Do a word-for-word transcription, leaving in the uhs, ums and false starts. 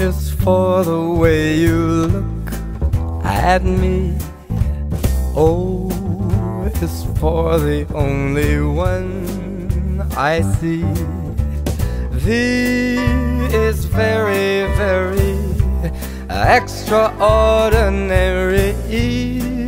is for the way you look at me. O is for the only one I see. V is very, very extraordinary. E